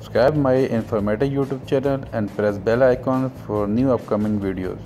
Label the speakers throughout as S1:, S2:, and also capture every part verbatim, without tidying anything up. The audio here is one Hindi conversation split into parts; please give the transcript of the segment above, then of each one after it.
S1: Subscribe my informative YouTube channel and press bell icon for new upcoming videos.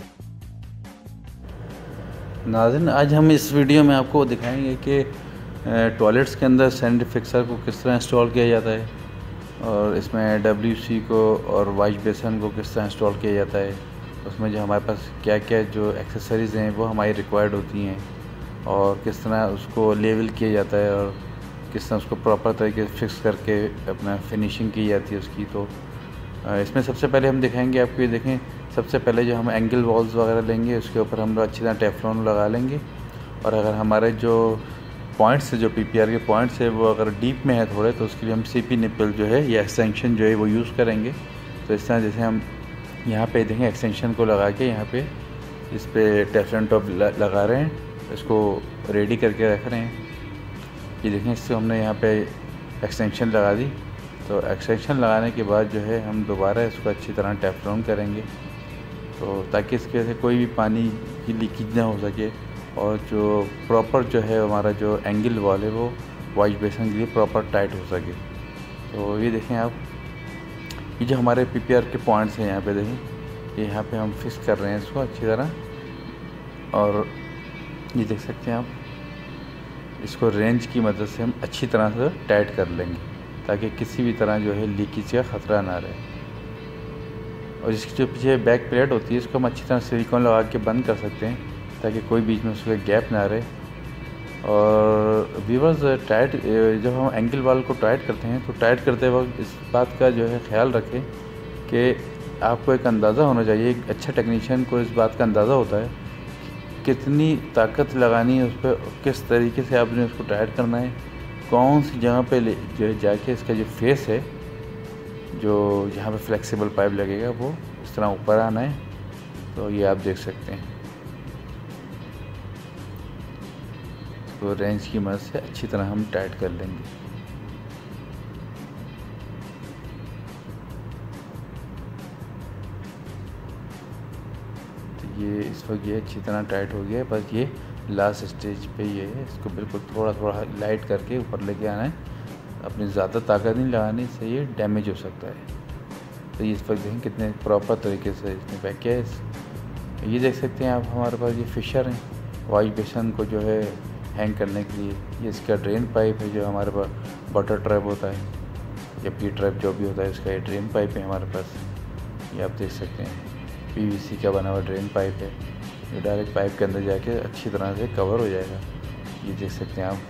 S1: नाज़रीन, आज हम इस वीडियो में आपको दिखाएंगे कि टॉयलेट्स के अंदर सैनिटरी फिक्सर को किस तरह इंस्टॉल किया जाता है और इसमें डब्ल्यू सी को और वॉश बेसन को किस तरह इंस्टॉल किया जाता है। उसमें जो हमारे पास क्या क्या जो एक्सेसरीज़ हैं वो हमारी रिक्वायर्ड होती हैं और किस तरह उसको लेवल किया जाता है और किस तरह उसको प्रॉपर तरीके से फिक्स करके अपना फिनिशिंग की जाती है उसकी। तो इसमें सबसे पहले हम दिखाएंगे आपको, ये देखें, सबसे पहले जो हम एंगल वॉल्स वगैरह लेंगे उसके ऊपर हम लोग अच्छी तरह टेफ्लॉन लगा लेंगे। और अगर हमारे जो पॉइंट्स जो पीपीआर के पॉइंट्स है वो अगर डीप में है थोड़े, तो उसके लिए हम सीपी निपल जो है या एक्सटेंशन जो है वो यूज़ करेंगे। तो इस तरह जैसे हम यहाँ पे देखें एक्सटेंशन को लगा के यहाँ पे इस पर टेफ्लॉन टॉप लगा रहे हैं, इसको रेडी करके रख रहे हैं। ये देखें, इससे हमने यहाँ पे एक्सटेंशन लगा दी। तो एक्सटेंशन लगाने के बाद जो है हम दोबारा इसको अच्छी तरह टेफ्लॉन करेंगे, तो ताकि इसकी वजह से कोई भी पानी की लीकेज ना हो सके और जो प्रॉपर जो है हमारा जो एंगल वॉल है वो वॉश बेसन के लिए प्रॉपर टाइट हो सके। तो ये देखें आप, ये जो हमारे पीपीआर के पॉइंट्स हैं यहाँ पे देखें, ये यहाँ पे हम फिक्स कर रहे हैं इसको अच्छी तरह। और ये देख सकते हैं आप, इसको रेंज की मदद से हम अच्छी तरह से टाइट कर लेंगे ताकि किसी भी तरह जो है लीकेज का ख़तरा ना रहे। और इसकी जो पीछे बैक प्लेट होती है इसको हम अच्छी तरह सिलिकॉन लगा के बंद कर सकते हैं ताकि कोई बीच में उसका गैप ना रहे। और व्यूअर्स, टाइट जब हम एंगल वाल को टाइट करते हैं तो टाइट करते वक्त इस बात का जो है ख्याल रखें कि आपको एक अंदाज़ा होना चाहिए, एक अच्छा टेक्नीशियन को इस बात का अंदाज़ा होता है कितनी ताकत लगानी है उस पर, किस तरीके से आपने उसको टाइट करना है, कौन सी जगह पे जो है जाके इसका जो फेस है जो जहाँ पे फ्लेक्सिबल पाइप लगेगा वो इस तरह ऊपर आना है। तो ये आप देख सकते हैं, तो रेंज की मदद से अच्छी तरह हम टाइट कर लेंगे। ये इस वक्त ये अच्छी तरह टाइट हो गया है, बस ये लास्ट स्टेज पे ये है, इसको बिल्कुल थोड़ा थोड़ा लाइट करके ऊपर लेके आना है। अपनी ज़्यादा ताकत नहीं लगानी, इससे ये डैमेज हो सकता है। तो ये इस वक्त देखें कितने प्रॉपर तरीके से इसने पैक किया है। ये देख सकते हैं आप, हमारे पास ये फिशर हैं वॉश बेसन को जो है हैंग करने के लिए। ये इसका ड्रेन पाइप है जो हमारे पास वाटर ट्रैप होता है या पी ट्रैप जो भी होता है, इसका ये ड्रेन पाइप है हमारे पास। ये आप देख सकते हैं पीवीसी का बना हुआ ड्रेन पाइप है, जो डायरेक्ट पाइप के अंदर जाके अच्छी तरह से कवर हो जाएगा। ये देख सकते हैं आप,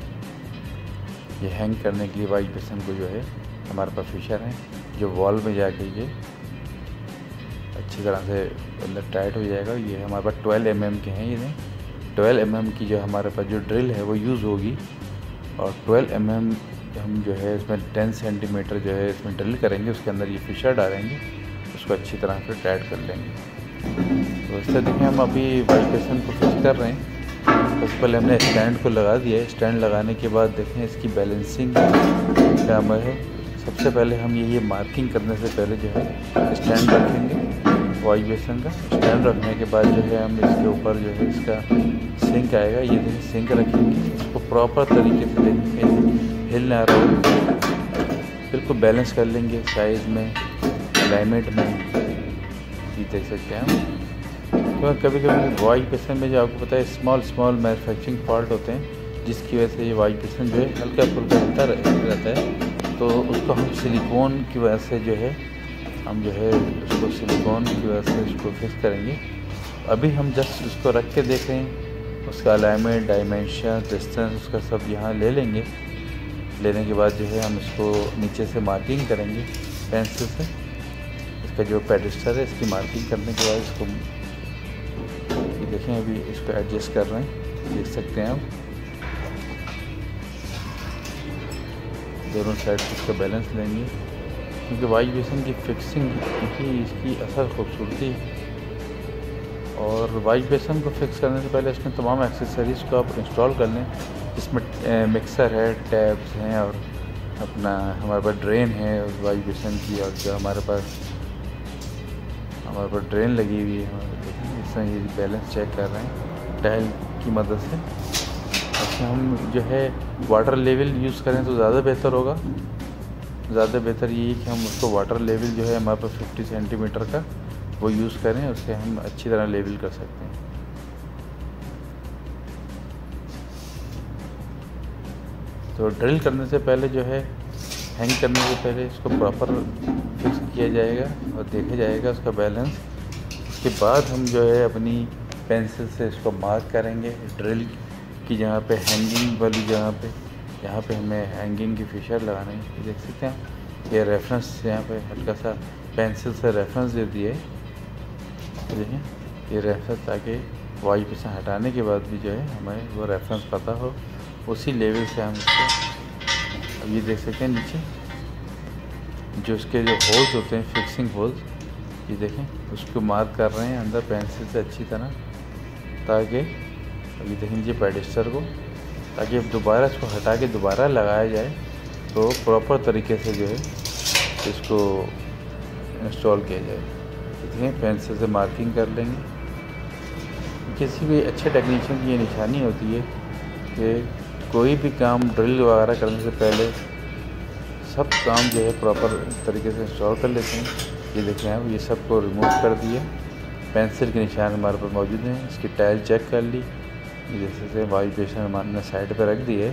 S1: ये हैंग करने के लिए वॉश बेसन को जो है हमारे पास फिशर है जो वॉल में जाके ये अच्छी तरह से अंदर टाइट हो जाएगा। ये हमारे पास ट्वेल्व एम एम के हैं, ये ट्वेल्व एम एम की जो हमारे पास जो ड्रिल है वो यूज़ होगी। और ट्वेल्व एम एम हम जो है इसमें टेन सेंटीमीटर जो है इसमें ड्रिल करेंगे, उसके अंदर ये फिशर डालेंगे, उसको अच्छी तरह से टाइट कर लेंगे। तो इस तरह देखें हम अभी वॉश बेसन को फिक्स कर रहे हैं। सबसे पहले हमने स्टैंड को लगा दिया है। स्टैंड लगाने के बाद देखें इसकी बैलेंसिंग क्या है। सबसे पहले हम ये ये मार्किंग करने से पहले जो है स्टैंड रखेंगे वॉश बेसन का। स्टैंड रखने के बाद जो है हम इसके ऊपर जो है इसका सिंक आएगा, ये देखें सिंक रखेंगे, उसको प्रॉपर तरीके से देखेंगे हिल ना रहा हो, बिल्कुल बैलेंस कर लेंगे साइज़ में, अलाइनमेंट में। ये देख सकते हैं हम। तो कभी कभी वॉश बेसन में जो आपको पता है स्मॉल स्मॉल मैन्युफैक्चरिंग फॉल्ट होते हैं जिसकी वजह से ये वॉश बेसन जो है हल्का फुल्का हिलता रहता है। तो उसको हम सिलिकॉन की वजह से जो है हम जो है उसको सिलिकॉन की वजह से उसको फिक्स करेंगे। अभी हम जस्ट उसको रख के देख रहे हैं, उसका अलाइनमेंट, डायमेंशन, डिस्टेंस उसका सब यहाँ ले लेंगे। लेने के बाद जो है हम इसको नीचे से मार्किंग करेंगे पेंसिल से। इसका जो पेडिस्टर है इसकी मार्किंग करने के बाद इसको ये देखें अभी इसको एडजस्ट कर रहे हैं, देख सकते हैं आप दोनों साइड से इसका बैलेंस लेंगे, क्योंकि वॉश बेसन की फिक्सिंग की इसकी असल खूबसूरती। और वॉश बेसन को फिक्स करने से पहले इसमें तमाम एक्सेसरीज़ को आप इंस्टॉल कर लें। इसमें मिक्सर है, टैब्स हैं और अपना हमारे पास ड्रेन है वॉश बेसन की, और जो हमारे पास हमारे पास ड्रेन लगी हुई है। इस तरह ये बैलेंस चेक कर रहे हैं टाइल की मदद से। अच्छा, हम जो है वाटर लेवल यूज़ करें तो ज़्यादा बेहतर होगा, ज़्यादा बेहतर ये है कि हम उसको वाटर लेवल जो है हमारे पास फिफ्टी सेंटीमीटर का वो यूज़ करें, उससे हम अच्छी तरह लेवल कर सकते हैं। तो ड्रिल करने से पहले जो है, हैंग करने से पहले इसको प्रॉपर फिक्स किया जाएगा और देखा जाएगा उसका बैलेंस। उसके बाद हम जो है अपनी पेंसिल से इसको मार्क करेंगे ड्रिल की जगह पे, हैंगिंग वाली जगह पे। यहाँ पे हमें हैंगिंग की फिशर लगानी है, देख सकते हैं। ये रेफरेंस यहाँ पे हल्का सा पेंसिल से रेफरेंस दे दिए, देखिए ये रेफरेंस, ताकि वाई पे से हटाने के बाद भी जो है हमें वो रेफरेंस पता हो, उसी लेवल से हम इसको। अब ये देख सकते हैं नीचे जो इसके जो होल्स होते हैं, फिक्सिंग होल्स, ये देखें उसको मार्क कर रहे हैं अंदर पेंसिल से अच्छी तरह, ताकि ये देखें नीचे पेडिस्टर को, ताकि अब दोबारा इसको हटा के दोबारा लगाया जाए तो प्रॉपर तरीके से जो है इसको इंस्टॉल किया जाए। देखें पेंसिल से मार्किंग कर लेंगे। किसी भी अच्छे टेक्नीशियन की ये निशानी होती है कि कोई भी काम ड्रिल वगैरह करने से पहले सब काम जो है प्रॉपर तरीके से इंस्टॉल कर लेते हैं। ये देखें आप, ये सब को रिमूव कर दिए, पेंसिल के निशान हमारे पास मौजूद हैं। इसकी टाइल चेक कर ली, जैसे वाई पेशन हमारे साइड पर रख दिए।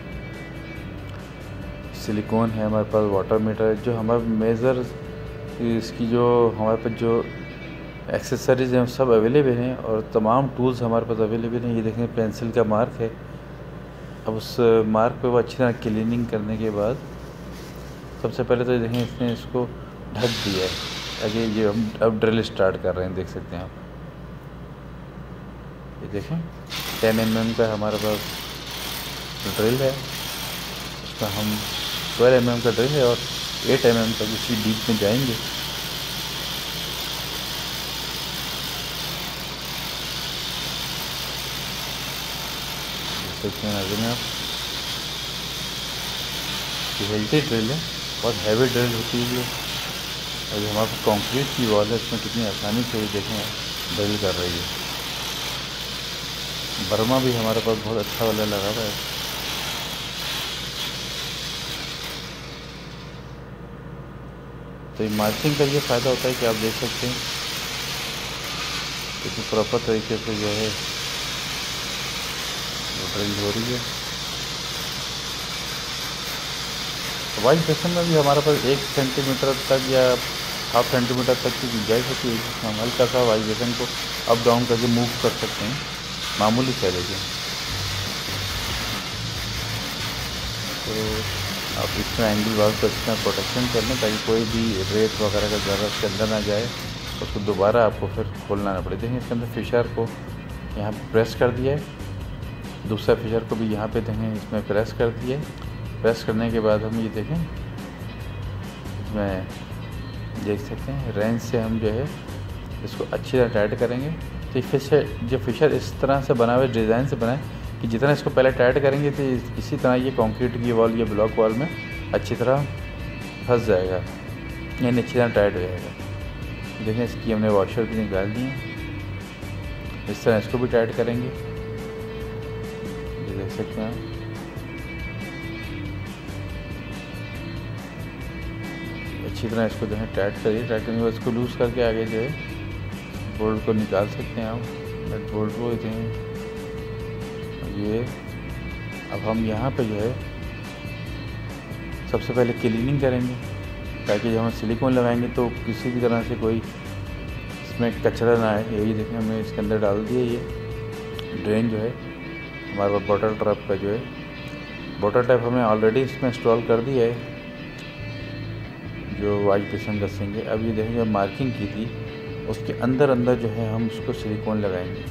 S1: सिलिकॉन है हमारे पास, वाटर मीटर, जो हमारे मेज़र इसकी जो हमारे पास जो एक्सेसरीज़ हैं सब अवेलेबल हैं और तमाम टूल्स हमारे पास अवेलेबल हैं। ये देखें पेंसिल का मार्क है। अब उस मार्क पे वो अच्छी तरह क्लीनिंग करने के बाद सबसे पहले तो देखें इसने इसको ढक दिया है, ताकि ये हम अब ड्रिल स्टार्ट कर रहे हैं, देख सकते हैं आप। ये देखें टेन एम एम का हमारे पास ड्रिल है, उसका हम ट्वेल्व एम एम का ड्रिल है और एट एम एम तक इसी डीप में जाएंगे। देख सकते हैं नजर में आप, ये हेल्थी ड्रिल है, बहुत हैवी ड्रिल होती है ये। और ये हमारे पास कंक्रीट की वॉल है, इसमें कितनी आसानी से ये देखें ड्रिल कर रही है। बर्मा भी हमारे पास बहुत अच्छा वाला लगा हुआ है। तो ये मार्किंग का ये फ़ायदा होता है कि आप देख सकते हैं कि प्रॉपर तरीके से जो है ड्रिल हो रही है। वाइज सेक्शन में भी हमारे पास एक सेंटीमीटर तक या हाफ सेंटीमीटर तक की गुंजाइश होती है, जिसमें हम हल्का सा वाइब्रेशन को अप डाउन करके मूव कर सकते हैं, मामूली से देखिए। तो आप इसमें एंगल वाल को अच्छी तरह प्रोटेक्शन कर लें, ताकि कोई भी रेत वगैरह का ज़रा उसके अंदर ना जाए, उसको दोबारा आपको फिर खोलना ना पड़े। देखिए इसके अंदर फिशर को यहाँ पे प्रेस कर दिया है, दूसरा फिशर को भी यहाँ पे देखें इसमें प्रेस कर दिया है। प्रेस करने के बाद हम ये देखें इसमें देख सकते हैं रेंच से हम जो है इसको अच्छी तरह टाइट करेंगे। तो फिशर जो फिशर इस तरह से बना हुआ डिज़ाइन से बना है कि जितना इसको पहले टाइट करेंगे तो इसी तरह ये कंक्रीट की वॉल या ब्लॉक वॉल में अच्छी तरह फंस जाएगा, यानी अच्छी तरह टाइट हो जाएगा। देखें इसकी हमने वॉशर भी निकाल दी है, इस तरह इसको भी टाइट करेंगे, ये देख सकते हैं। अच्छी तरह इसको जो है टाइट करिए, टाइट करने के बाद इसको लूज़ करके आगे जो है बोल्ट को निकाल सकते हैं आप, नट बोल्ट को दें। ये अब हम यहाँ पे जो है सबसे पहले क्लीनिंग करेंगे, ताकि जब हम सिलिकॉन लगाएंगे तो किसी भी तरह से कोई इसमें कचरा ना आए। यही देखें हमने इसके अंदर डाल दिया, ये ड्रेन जो है हमारे पास बॉटल ट्रैप का जो है, बॉटल ट्रैप हमने ऑलरेडी इसमें इंस्टॉल कर दिया है जो वाइट पेशन का सिंग है। अब ये देखें जो मार्किंग की थी उसके अंदर अंदर जो है हम उसको सिलिकॉन लगाएंगे।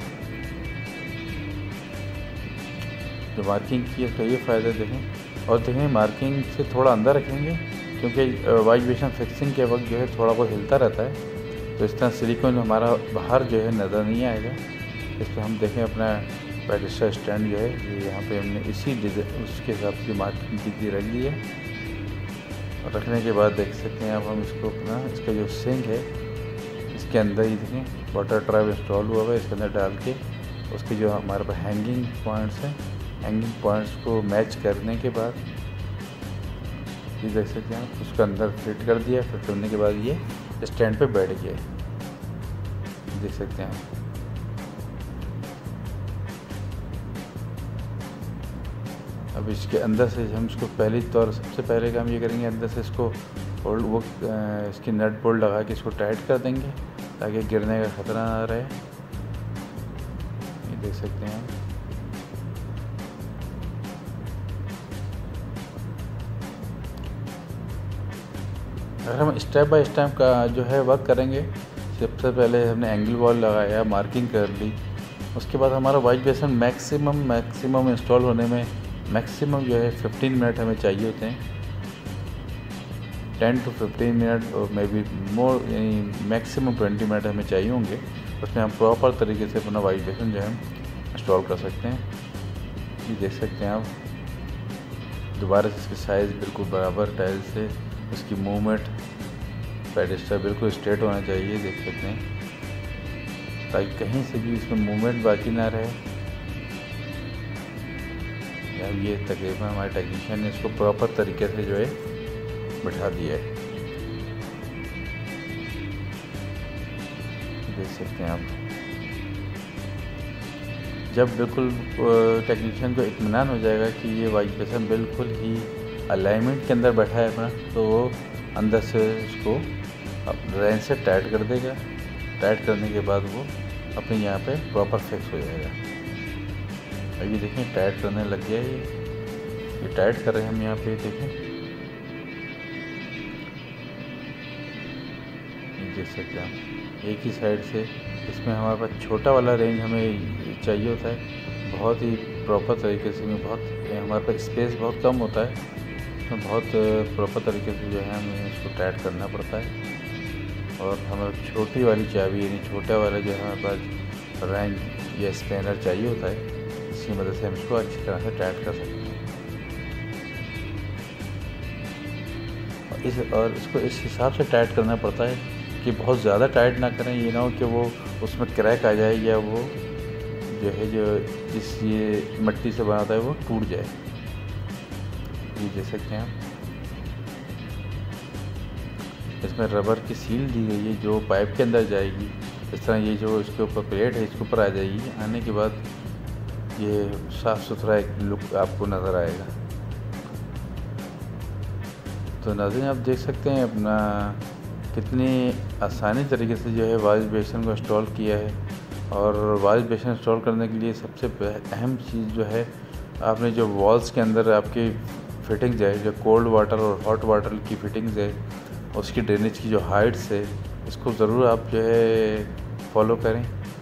S1: जो मार्किंग की है उसका ये फ़ायदा देखें, और देखें मार्किंग से थोड़ा अंदर रखेंगे क्योंकि वाइट पेशन फिक्सिंग के वक्त जो है थोड़ा बहुत हिलता रहता है, तो इस तरह सिलिकॉन हमारा बाहर जो है नज़र नहीं आएगा। इस पर हम देखें अपना पेडिस्टर स्टैंड जो है ये यहाँ पे हमने इसी डिज़ाइन उसके हिसाब से मार्किंग की थी रख दी है। और रखने के बाद देख सकते हैं अब हम इसको अपना इसका जो सिंक है इसके अंदर ही देखें वाटर ट्रैप इंस्टॉल हुआ है, इसके अंदर डाल के उसके जो हमारे पास हैंगिंग पॉइंट्स हैं, हैंगिंग पॉइंट्स को मैच करने के बाद ये देख सकते हैं आप, उसको अंदर फिट कर दिया। फिट करने के बाद ये स्टैंड पे बैठ गया, देख सकते हैं आप। अब इसके अंदर से हम इसको पहली तौर सबसे पहले काम ये करेंगे, अंदर से इसको होल्ड वो इसकी नट बोल्ट लगा के इसको टाइट कर देंगे ताकि गिरने का ख़तरा ना रहे। ये देख सकते हैं आप। अगर हम स्टेप बाय स्टेप का जो है वर्क करेंगे, सबसे पहले हमने एंगल वॉल लगाया, मार्किंग कर ली, उसके बाद हमारा वाइट बेसन मैक्सिमम मैक्सिमम इंस्टॉल होने में मैक्सिमम जो है पंद्रह मिनट हमें चाहिए होते हैं, टेन टू फिफ्टीन मिनट और मे बी मोर, यानी मैक्सिमम ट्वेंटी मिनट हमें चाहिए होंगे। उसमें हम प्रॉपर तरीके से अपना वाइट बेसन जो है इंस्टॉल कर सकते हैं। ये देख सकते हैं आप, दोबारा से इसकी साइज़ बिल्कुल बराबर टाइल से, उसकी मूवमेंट पेडिस्टल बिल्कुल स्ट्रेट होना चाहिए, देख सकते हैं, ताकि कहीं से भी इसमें मूवमेंट बाकी ना रहे। अब ये तकरीबन हमारे टेक्नीशियन ने इसको प्रॉपर तरीके से जो है बिठा दिया है, देख सकते हैं आप। जब बिल्कुल टेक्नीशियन को इत्मीनान हो जाएगा कि ये वाइट बेसन बिल्कुल ही अलाइनमेंट के अंदर बैठा है अपना, तो वो अंदर से उसको रेंच से टाइट कर देगा। टाइट करने के बाद वो अपने यहाँ पे प्रॉपर फिक्स हो जाएगा। अब ये देखें टाइट करने लग गया, ये ये टाइट कर रहे हैं हम यहाँ पे, देखें, ये देख सकते हैं आप। एक ही साइड से इसमें हमारे पास छोटा वाला रेंज हमें चाहिए होता है, बहुत ही प्रॉपर तरीके से, बहुत हमारे पास स्पेस बहुत कम होता है, इसमें बहुत प्रॉपर तरीके से जो है हमें इसको टाइट करना पड़ता है। और हमें छोटी वाली चाबी, यानी छोटा वाला जो हमारे पास रेंज या स्पैनर चाहिए होता है, इसकी मदद से हम इसको अच्छी तरह से टाइट कर सकते हैं। और इस और इसको इस हिसाब से टाइट करना पड़ता है कि बहुत ज़्यादा टाइट ना करें, ये ना हो कि वो उसमें क्रैक आ जाए या वो जो है जो जिस ये मिट्टी से बनाता है वो टूट जाए। ये देख सकते हैं आप, इसमें रबर की सील दी गई है जो पाइप के अंदर जाएगी। इस तरह ये जो इसके ऊपर प्लेट है इसके ऊपर आ जाएगी, आने के बाद ये साफ़ सुथरा एक लुक आपको नज़र आएगा। तो नाज़रीन आप देख सकते हैं अपना कितनी आसानी तरीके से जो है वाश बेसिन को इंस्टॉल किया है। और वाश बेसिन इंस्टॉल करने के लिए सबसे अहम चीज़ जो है, आपने जो वॉल्स के अंदर आपकी फिटिंग्स है, जो कोल्ड वाटर और हॉट वाटर की फिटिंग्स है, उसकी ड्रेनेज की जो हाइट्स है, इसको ज़रूर आप जो है फॉलो करें।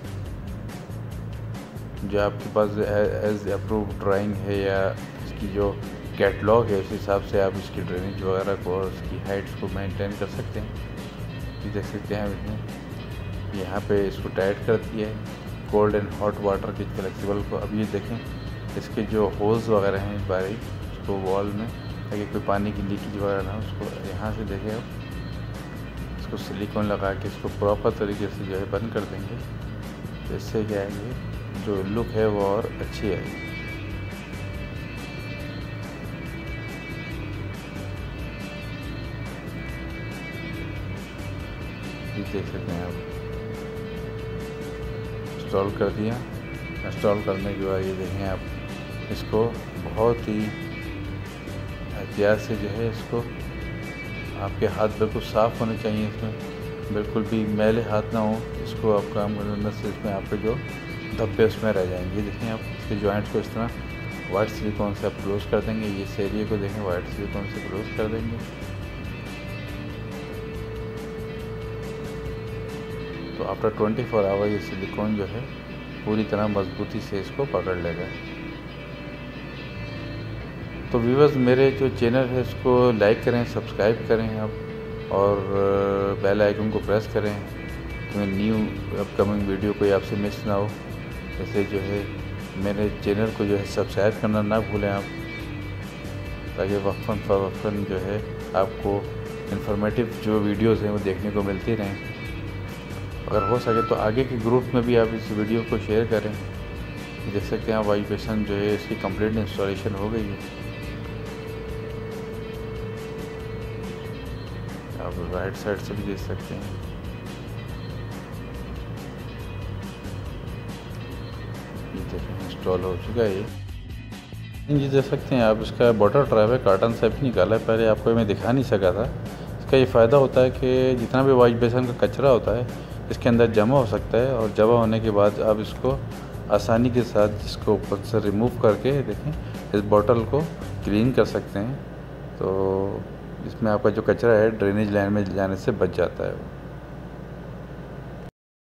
S1: जो आपके पास एज अप्रूव ड्राइंग है या इसकी जो कैटलॉग है, उस हिसाब से आप इसकी ड्रेनेज वगैरह को और उसकी हाइट्स को मेंटेन कर सकते हैं। ये देख सकते हैं इसमें यहाँ पे इसको टाइट कर दिया है कोल्ड एंड हॉट वाटर के फ्लेक्सिबल को। अब ये देखें इसके जो होल्स वगैरह हैं बारीक, उसको वॉल में, ताकि कोई पानी की लीकेज वगैरह ना हो, उसको यहाँ से देखें आप, इसको सिलिकॉन लगा के इसको प्रॉपर तरीके से जो है बंद कर देंगे। तो इससे क्या है, जो लुक है वो और अच्छी आएगी। ये देख सकते हैं आप, इंस्टॉल कर दिया। इंस्टॉल करने के बाद ये देखें आप, इसको बहुत ही एहतियात से जो है इसको, आपके हाथ बिल्कुल साफ़ होने चाहिए, इसमें बिल्कुल भी मैले हाथ ना हो। इसको आप काम करने से इसमें आपके जो धब्बे उसमें रह जाएंगे। देखें आप, इसके जॉइंट्स को इस तरह वाइट सिलिकॉन से आप क्लोज कर देंगे। ये इस एरिए को देखें वाइट सिलिकॉन से क्लोज कर देंगे। तो आफ्टर ट्वेंटी फोर आवर ये सिलिकॉन जो है पूरी तरह मजबूती से इसको पकड़ लेगा। तो व्यूअर्स, मेरे जो चैनल है इसको लाइक करें, सब्सक्राइब करें आप, और बेल आइकन को प्रेस करें तो न्यू अपकमिंग वीडियो कोई आपसे मिस ना हो। जैसे जो है मेरे चैनल को जो है सब्सक्राइब करना ना भूलें आप, ताकि वक्फन फ़वक्फन जो है आपको इन्फॉर्मेटिव जो वीडियोज़ हैं वो देखने को मिलती रहें। अगर हो सके तो आगे के ग्रुप में भी आप इस वीडियो को शेयर करें। देख सकते हैं आप, वाइट बेसिन जो है इसकी कंप्लीट इंस्टॉलेशन हो गई है। आप राइट साइड से भी देख सकते हैं। ये देखें इंस्टॉल हो चुका है ये जी देख सकते हैं आप। इसका वाटर ट्रैप है, कार्टन से भी निकाला है, पहले आपको मैं दिखा नहीं सका था। इसका ये फ़ायदा होता है कि जितना भी वॉश बेसिन का कचरा होता है इसके अंदर जमा हो सकता है, और जमा होने के बाद आप इसको आसानी के साथ इसको ऊपर से रिमूव करके देखें इस बॉटल को क्लीन कर सकते हैं। तो इसमें आपका जो कचरा है ड्रेनेज लाइन में जाने से बच जाता है।